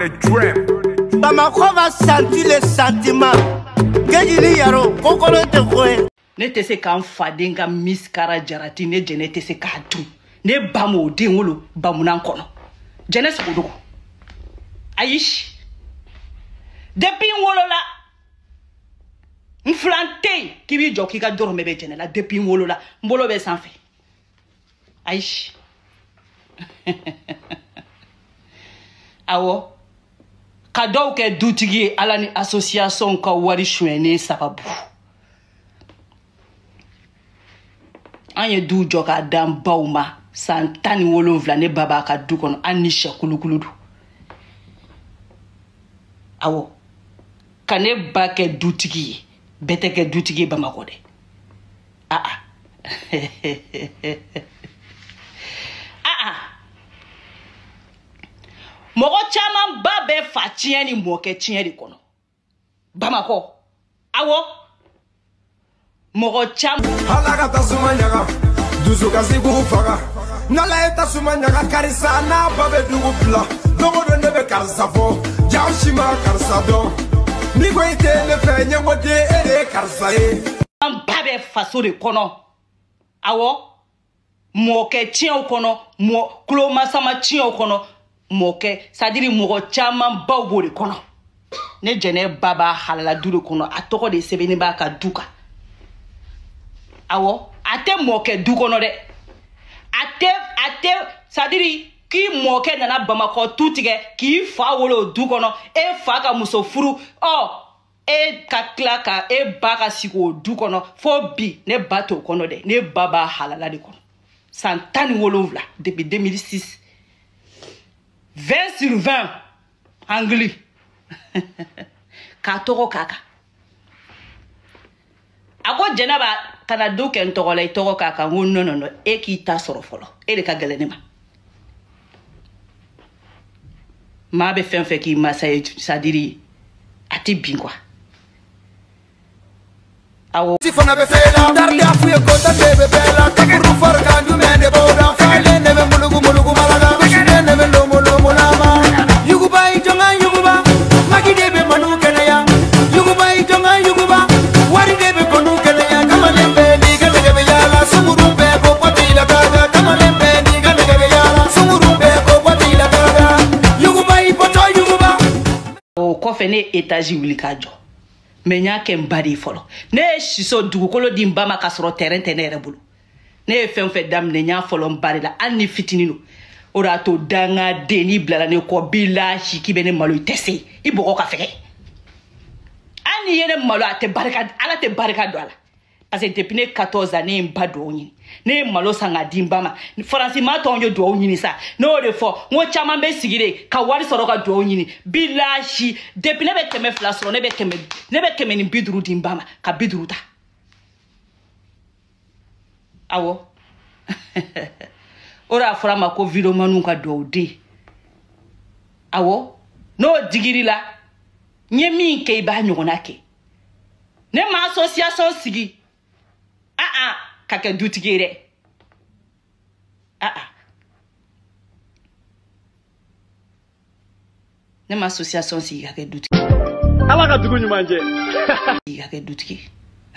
the dream. Bamako va sentir les sentiments. Gejini yaro, kokolo te koe. Ne te se kan faden ka miskara jarati ne jene te se ka dun. Ne bamo den wolo bamunan kono. Jene se kodo. Ayish. Depuis wolola. Mflante ki bi joki ka dorme be jene la depuis wolola. Mbolo be sanfé. Ayish. Awo. Kado ke dutigi ala ni association ka wari shwene sababu. Anye du joka dan bauma santani wolonvla ne baba ka du kono anisha kulukuludu. Awo. Kane ba ke dutigi bete ke dutigi Bamako de. Ah. Mogo chaman ba be fa tiyen ni moke tiyen di kono. Bamako. Awo. Mogo cham. Halaga tasuma nyaga. Duzu kasi faga. Nala eta suma nyaga karisa na babe dugu pla. Dogo do nebe karisa fo. Jaushima karisa do. Ni go ite ne fe nyango de ere karisa e. Babe faso de kono. Awo. Moke tiyen kono. Mo kloma sama tiyen kono. Moke, c'est-à-dire mogo chaman bawo de kono. Ne jene baba halala dure kono atoko de sebeni ba ka duka. Awo, ate moke du kono de. Ate, c'est-à-dire ki moke nana Bamako tutige ki fa wolo du kono e fa ka muso furu. Oh, e ka klaka e baka siko du kono fo bi ne bato kono de. Ne baba halala de kono. Santani wolo vla depuis 2006. 20 sur 20 Angli. Katoro kaka. Ako jenaba kana duke ntoko la itoko kaka no e ki ta soro folo. E de ka galene ma. Ma be fen fe ki masa sadiri ati bingwa. Awo Si fona be fela dardi afu e kota bebe bela takuru farga du mende boda fale nebe mulugu malaga kushine nebe lomo lama yuguba itonga yuguba magi debe manu kenaya yuguba itonga yuguba wari debe konu kenaya kama lembe ni gebe yala sumurumbe ko patila kaga kama lembe ni gebe yala sumurumbe ko patila kaga yuguba ipoto yuguba o kofe ne etaji wuli kajo. Menya ken bari folo ne shiso dugukolo di mbama ka soro terrain tenere bulu ne fen fe dam ne nya folo mbari la anni fitinino ora to danga deni blala ne ko bilahi kibene malo tese iboko ka feke ani yene malo ate baraka ala te baraka do ala parce que depuis ne 14 années mbado nyini ne malo sanga dimbama France ma tonyo do nyini sa no de fo ngo chama be sigire ka wari soro ka do nyini bilahi depuis ne be keme flasro ne be keme ni biduru dimbama ka biduru ta awo ora fora ma ko video manu ka do de awo no digiri la nyemi ke ba nyona ke ne ma association sigi kake dutigere ne ma association si kake dutigere ala ka dugu nyumanje kake dutigere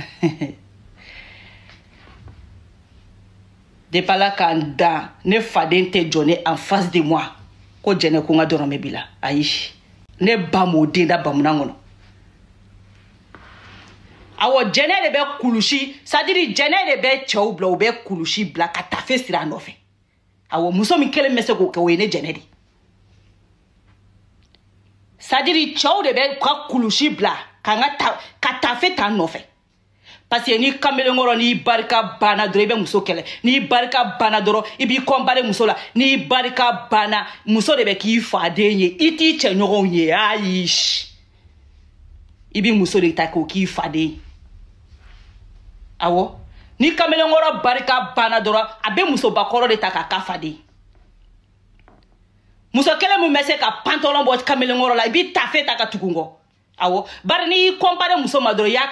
de pala kanda ne faden te jone en face de moi ko jene ko ngadoro mebila ayi ne bamo dinda bamunangono awo jene de be kulushi sadiri jene de be chawbla be kulushi bla ka tafe sira nofe awo muso mi kele mese ko ke wene jene di sadiri chaw de be ka kulushi bla ka tafe tan nofe parce que ni kamele ngoro ni barika bana doro be muso kele ni barika bana doro ibi kombare muso la ni barika bana muso de be ki fadenye iti che nyogo ye ayish ibi muso de ta ko ki fadenye awo ni kamele ngoro barika bana doro abe muso bakoro de ta ka kafade muso kele mu mese ka pantalon bo kamele ngoro la ibi tafe ta ka tukungo awo bar ni compare muso madoro ya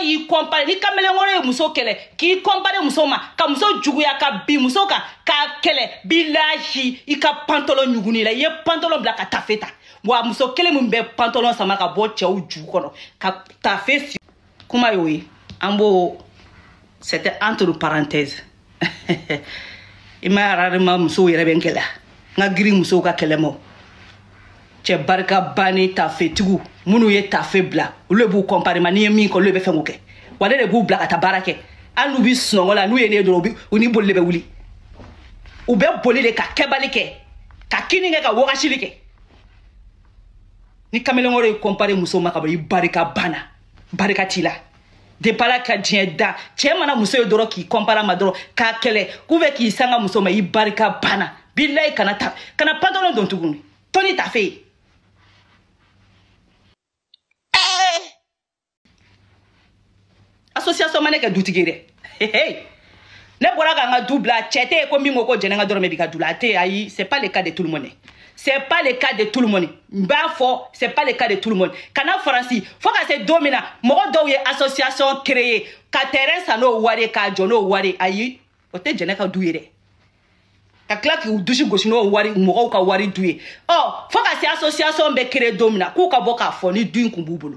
y'i compare ni kamelenkɔrɔ ye muso kɛlɛ k'i compare muso ma ka muso juguya ka bin muso kan k'a kɛlɛ bilahi i ka pantalon ɲuguni la i ye pantalon bila ka tafe ta wa muso kelen min bɛ pantalon sama ka bɔ cɛw ju kɔnɔ ka tafe si kuma y'o ye an b'o c'était entre parenthèses i ma rarement muso yɛrɛ bɛ n kɛlɛ n ka girin musow ka kɛlɛ ma cɛ barika bani tafe tigiw minnu ye tafe bila olu b'u compare ma ni ye min kɛ olu bɛ fɛn k'o kɛ wa ne de b'u bila ka taa baara kɛ hali n'u bi sunɔgɔ la n'u ye ne dɔrɔn u ni boli de bɛ wuli u bɛ boli de ka kɛbali kɛ ka kini kɛ ka wagasili kɛ ni kamelenkɔrɔ ye compare muso ma ka bɔ i barika bana barika t'i la depuis ala ka diɲɛ da cɛ mana muso ye dɔrɔn k'i compare ma dɔrɔn k'a kɛlɛ k'u bɛ k'i sanga muso ma i barika bana bilahi kana pantalon don tuguni tɔni tafe ye association ma ne kɛ dutigi dɛ ne bɔra k'an ka du bila cɛ tɛ ye ko min ko jɛnɛ ka dɔrɔn bɛ ka du la a tɛ ayi c'est pas le cas de tout le monde c'est pas le cas de tout le monde n b'a fɔ c'est pas le cas de tout le monde kana faransi fo ka se don min na mɔgɔ dɔw ye association créer ka terrain san n'o wari k'a jɔ n'o wari ayi o tɛ jɛnɛ ka du ye dɛ ka tila k'u dusu gosi n'o wari mɔgɔw ka wari du ye fo ka se association bɛ créer don min na k'u ka bɔ k'a fɔ ni du in kun b'u bolo.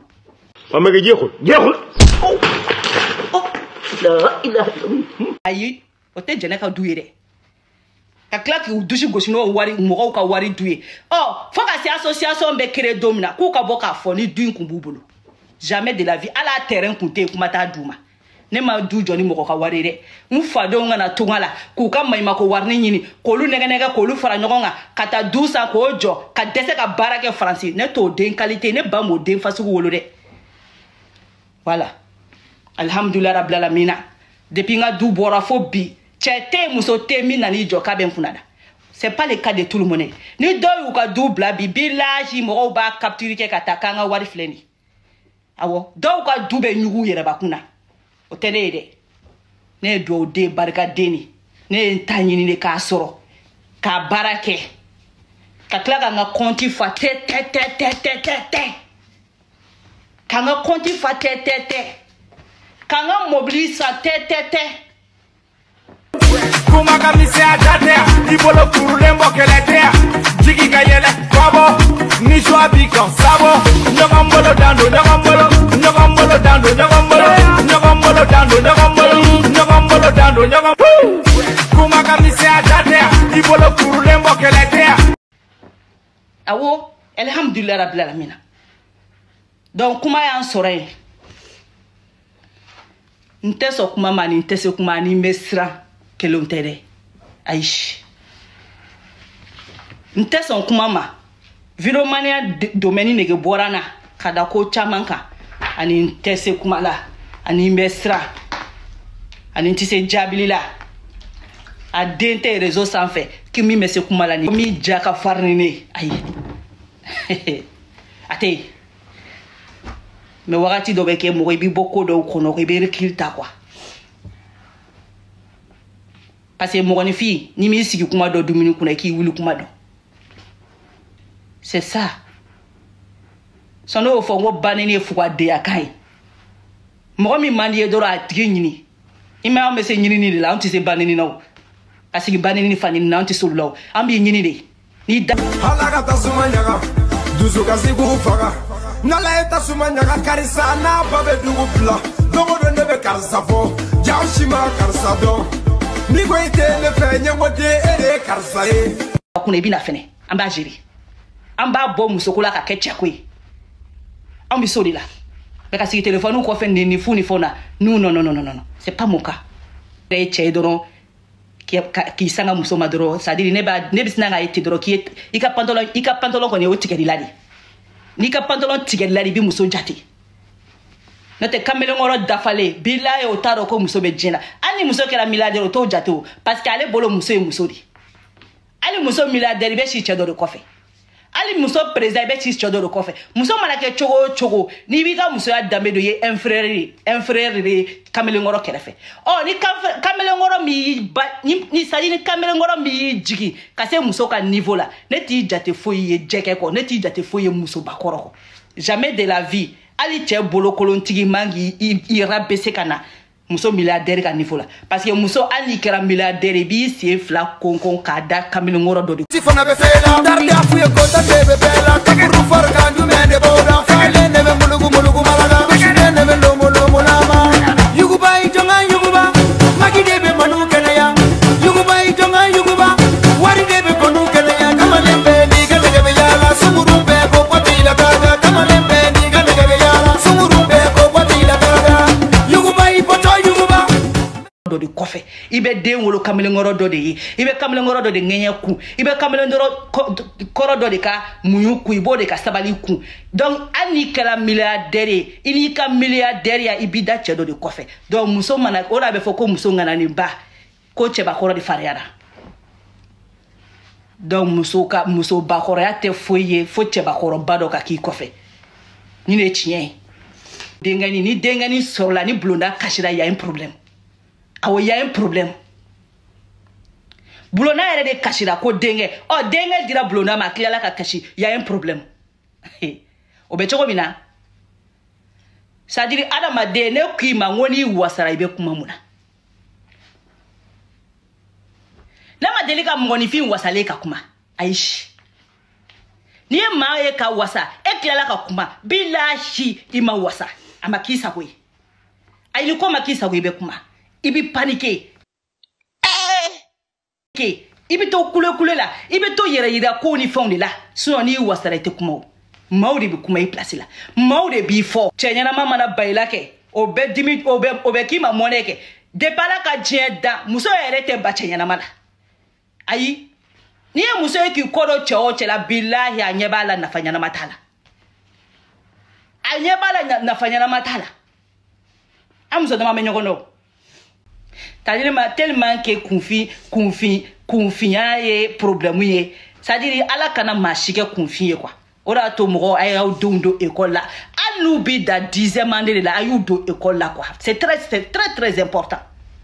ayi o tɛ jɛnɛ ka du ye dɛ ka tila k'u dusu gosi n'o wari mɔgɔw ka wari du ye fo ka se association bɛ créer don min na k'u ka bɔ k'a fɔ ni du in kun b'u bolo jamais de la vie ala terrain kun tɛ yen kuma t'a du ma ne ma du jɔ ni mɔgɔ ka wari dɛ n fadenw kana tunga la k'u ka maɲumako warini ɲini k'olu nɛgɛnɛgɛ k'olu fara ɲɔgɔn kan ka taa du san k'o jɔ ka dɛsɛ ka baara kɛ faransi ne t'o den qualité ne ba m'o den fasugu wolo dɛ voilà alhamdulillah rabbil alamina depuis n ka du bɔra fo bi cɛ tɛ muso tɛ min nan'i jɔ k'a bɛ n kunna da c'est pas le cas de tout le monde ni dɔw y'u ka du bila bi bilahi mɔgɔw b'a capture kɛ ka taa k'an ka wari filɛ nin awɔ dɔw ka du bɛ ɲugu yɛrɛbakun na o tɛ ne ye dɛ ne ye duwawu den barika den de ne ye n ta ɲini de k'a sɔrɔ k'a baara kɛ ka tila ka n ka compte fa tɛ ka n ka compte fa tɛ ka n ka mobili san tɛ kuma ka misɛnya da tɛ i bolo kurulen bɔ kɛlɛ tɛ jigi ka yɛlɛ kɔbɔ nisɔn b'i kan sabɔ ɲɔgɔn bolo dan do ɲɔgɔn bolo ɲɔgɔn bolo dan do ɲɔgɔn bolo ɲɔgɔn bolo dan do ɲɔgɔn bolo ɲɔgɔn bolo dan do ɲɔgɔn kuma ka misɛnya da tɛ i bolo kurulen bɔ kɛlɛ tɛ awɔ alhamdulillah rabbil alamina donc kuma y'an sɔrɔ yen n tɛ sɔn kuma ma ni n tɛ se kuma ni n bɛ siran kelenw tɛ dɛ ayi n tɛ sɔn kuma ma vidéomaniya domaine nege bɔra n na ka da ko caman kan ani n tɛ se kuma la ani n bɛ siran ani n tɛ se jaabili la a den tɛ réseau sanfɛ ki min bɛ se kuma la ni min ja ka farin ni ne ayi a tɛ yen mais wagati dɔ bɛ kɛ mɔgɔ i b'i bɔ ko dɔw kɔnɔ i bɛ recul ta quoi parce que mɔgɔninfin ni m'i sigi kuma dɔ dumuni kunna i k'i wuli kuma dɔn c'est ça sɔn n'o fɔ n ko banni ye fugadeya kan ye mɔgɔ min man di ye dɔrɔn a tigi ɲini i ma an bɛ se ɲinini de la an tɛ se bannini na o ka sigi bannini ni fanini na an tɛ se olu la o an b'i ɲini de n'i da. ala ka tasuma ɲaga dusu kasi k'u faga n'ala ye tasuma ɲaga karisa n'a ba bɛ dugu bila don o don ne bɛ karisa fɔ jaw si ma karisa dɔn ni ko i tɛ ne fɛ ɲɛmɔgɔ den e de ye karisa ye. kunna i bɛna fɛnɛ an b'a gérer an b'a bɔ musoko la ka kɛ cɛko ye an bɛ se o de la bɛ ka sigi téléphone kɔfɛ ni fu ni fɛnw na non c'est pas mon cas ne ye cɛ ye dɔrɔn k'i sanga muso ma dɔrɔn c'est à dire ne bɛ sina k'a ye ten dɔrɔn k'i i ka pantalon kɔni o tigɛli la de n'i ka pantalon tigɛli la de i bɛ muso jate n'o tɛ kamalenkɔrɔ dafalen bilahi o t'a dɔn ko muso bɛ diɲɛ na hali ni muso kɛra milliardaire o t'o jate o parce que ale bolo muso ye muso de hali muso milliardaire i bɛ si cɛ dɔ de kɔfɛ hali muso président i bɛ si cɛ dɔ de kɔfɛ muso mana kɛ cogo o cogo n'i b'i ka musoya danbe dɔ ye inférieur de ye kamalenkɔrɔ kɛrɛfɛ ni kamalenkɔrɔ min ni sadi ni kamalenkɔrɔ min y'i jigin ka se muso ka niveau la ne t'i jate foyi ye jɛgɛ kɔ ne t'i jate foyi ye musobakɔrɔ kɔ Jamais de la vie. Ali tche bolo kolontigi mangi i rabaisser kana. Muso milliardaire ka niveau la. Parce que muso ali kera milliardaire bi si fla konkon kada kamil ngoro do di. Si fona be fela darde afuye kota bebe bela kakuru farka du mende boda fale nebe mulugu mulugu malaga kushide nebe lomo lomo lama yuguba itonga yuguba magi debe manu kenaya yuguba itonga yuguba wari debe konu kenaya kama lembe ni gane gebe yala sumuru be ko pati la kaga kama lembe ni gane gebe yala sumuru be ko pati la kaga yuguba ipoto yuguba do di kofe ibe den wolo kamil ngoro do de ibe kamil ngoro do de ngenya ku ibe kamil ndoro koro do de ka muyu ku ibo de ka sabali ku donc ani kala milliardaire ini ka milliardaire ya ibida che do de kofe donc muso mana ora be foko muso ngana ni ba ko che ba koro di fariara donc muso ba koro ya te foye fo che ba koro bado ka ki kofe ni ne chien ni dengani sur la ni blonda kashira ya un problème. Il y a un problème. Boulona est de kashira ko denge. Oh denge dira boulona ma kliala ka kashi. Il y a un problème. Obechoko mina. Ça dit adama de ne ki ma ngoni wasara ibe kuma muna. Na ma delika ngoni fi wasale ka kuma. Aishi. Ni ma e ka wasa e kliala ka kuma bilahi ima wasa. Ama kisa kwe. Ayi ko makisa kwe ibe kuma. Ibi paniqué. Ibi to kule la. Ibi to yere yida ko ni fond la. So ni wasara te kuma. Maudi bi kuma i place la. Maudi bi fo. Chenyana mama na baila ke. Obe dimi obe ki ma moneke. De pala ka jeda. Muso yere te ba chenyana mala. Ayi. Ni muso ki kodo cheo chela billahi anyebala nafanyana matala. Anyebala nafanyana matala. Amso dama menyogono. Tellement que confiant et problème c'est-à-dire ala kana machike confier quoi ora to mo ay do école là anu bi da 10e année là ayu do école là quoi c'est très important,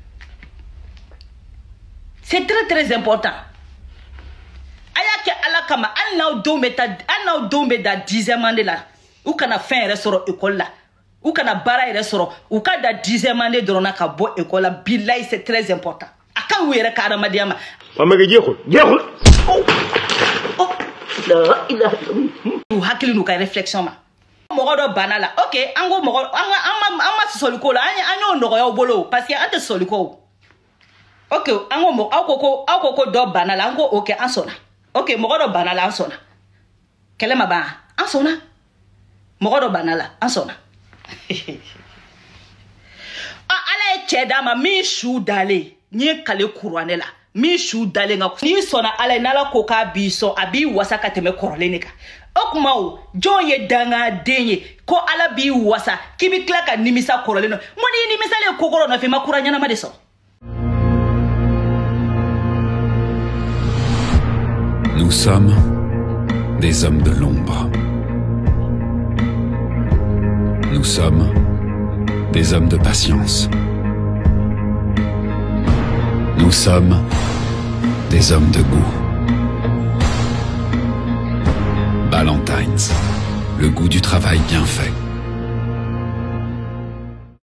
c'est très important aya ke ala kama anu do da 10e année là ou kana fin restaurant école là ou kana bara ere soro ou ka da 10e année drona ka bo école la billahi c'est très important aka were ka adama diama mamage jeexul la ilaha illallah hakili nu ka réflexion ma mo godo banala OK ango mo amma soliko la anyo no yo bolo parce que ante soliko OK ango mo akoko do banala ango OK ansona OK mo godo banala ansona kelema ba ansona mo godo banala ansona ala chedama mi shu dale ni kale kuranela mi shu dale nga ni sona ala nala koka biso abi wasaka teme korolenika okuma o jonye danga denye ko ala bi wasa kibi klaka nimisa koroleno moni nimisa le kokoro na fe makuranya na madeso. Nous sommes des hommes de l'ombre. Nous sommes des hommes de patience. Nous sommes des hommes de goût. Ballantines, le goût du travail bien fait.